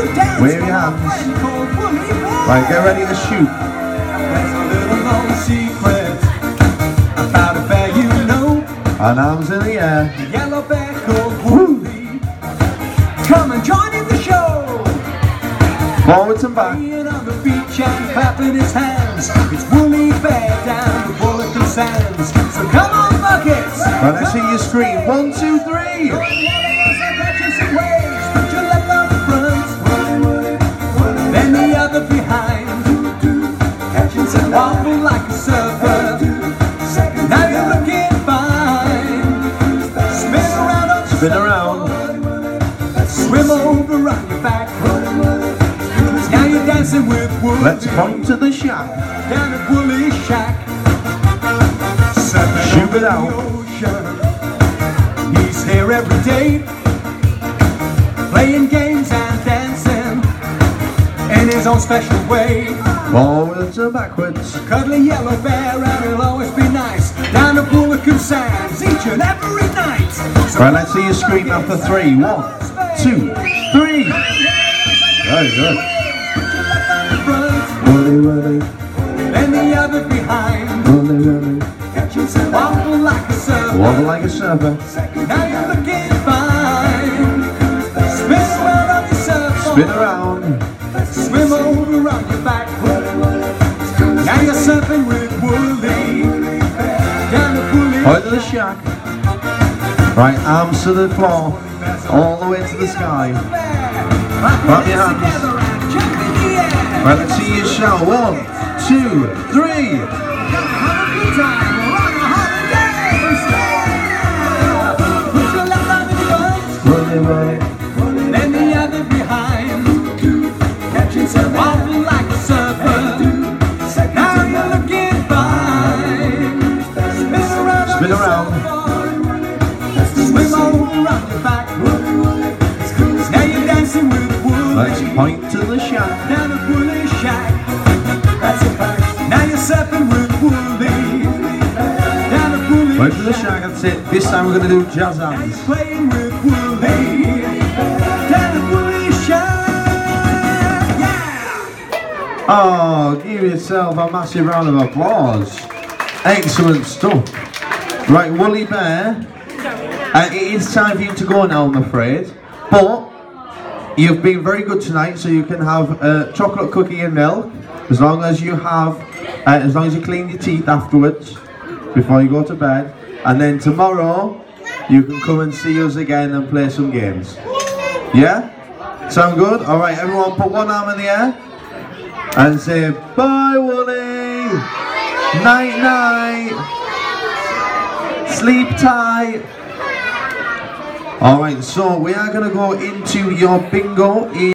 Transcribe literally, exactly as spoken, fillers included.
Wave your hands. Right, get ready to shoot. There's a little known secret about a bear you know. And arms in the air. The yellow bear called Woolly. Come and join in the show. Forwards and back. Being on the beach and clapping his hands. It's Woolly Bear down the Woolacombe Sands. So come on, buckets. Right, let's see you scream. One, two, three. Go and yell as I catch you some waves. Put your left on the front, then the other behind. Wobble like a surfer. Now you're looking fine. Spin around on the Spin around. Swim over on your back. Now you're dancing with Woolly. Let's point to the shack. Down at Woolly's shack. Shoot it out. He's here every day, playing games and dancing in his own special way. Forwards and backwards. Cuddly yellow bear and he'll always be nice. Down at Woolacombe Sands each and every night. So Right, let's see you scream after three. One, two, three. Very good. Woolly, Woolly. Then the other behind. Woolly, Woolly. Wobble like a surfer. Wobble like a surfer. Now you're looking fine. Spin around on your surfboard. Spin around. Swim over on your back. Now you're surfing with Woolly. Down the Woolly. Point to the shack. Right, arms to the floor. All the way to the sky. Clap your hands. Right, let's see you shout. One, two, three. Woolly, Woolly. Then the other behind. Wobble like a surfer. Now you're looking fine. Spin around. Spin around. Swim over on your back. Now you're dancing with Woolly. Let's point to the shack. Down at Woolly's shack. That's a fact. Now you're surfing with Woolly. Down at Woolly's Point to the shack, that's it. This time we're going to do jazz hands. playing with Woolly. Down at Woolly's shack. Yeah! Oh, give yourself a massive round of applause. Excellent stuff. Right, Woolly Bear, uh, it is time for you to go now, I'm afraid. But you've been very good tonight, so you can have uh, chocolate cookie and milk, as long as you have, uh, as long as you clean your teeth afterwards, before you go to bed. And then tomorrow, you can come and see us again and play some games. Yeah? Sound good? Alright, everyone put one arm in the air and say, bye Woolly! Night night! Sleep tight! Alright, so we are going to go into your bingo.